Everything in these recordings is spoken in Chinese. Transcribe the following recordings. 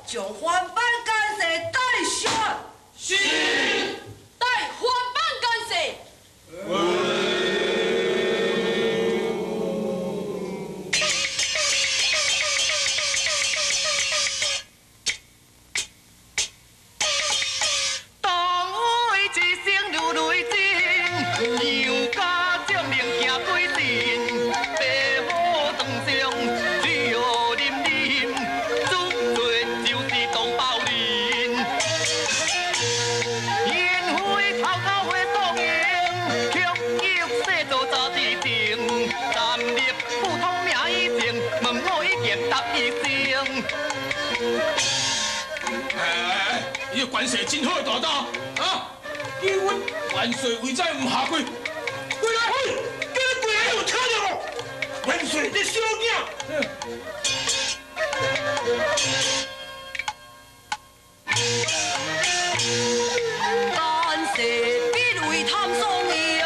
将翻版干事带上。是。带翻版干事。 当为一生如雷震，杨家将令行对阵，爸母堂上水河淋淋，主罪就是当包人。宴会偷偷会当赢，曲玉细做早地定，站立普通名以前，问我已经答一声。 伊个关系真好大大啊！叫阮万岁为再唔下跪，跪来跪，叫你跪来有听到无？万岁你小囝。 干事必为探双赢，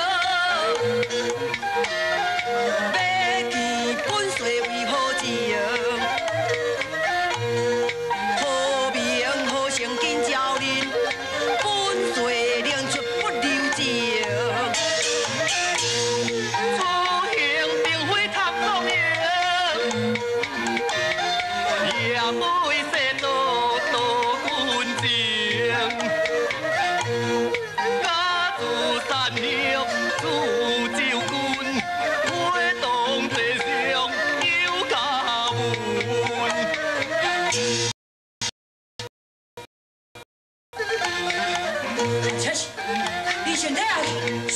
要记本岁为何情？好名好声紧照人，本岁亮出不留情。 此行并非贪双赢，也非世道多君情。家自善行，自照君，会当地上有家门。 切是，你现在啊？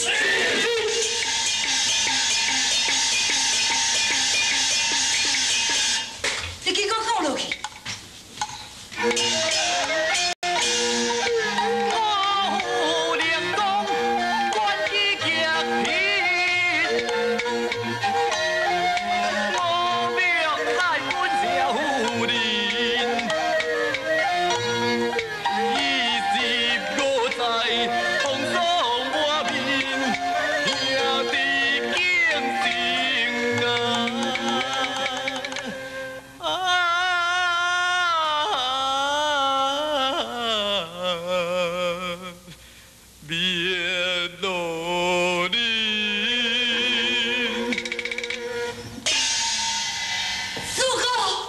你继续讲落去。 我有灵光，关起极品。我命太本社夫人，25载风霜满面，兄弟敬情别落你。 四哥。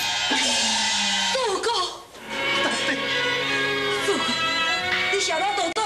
四哥，四哥，你想到都。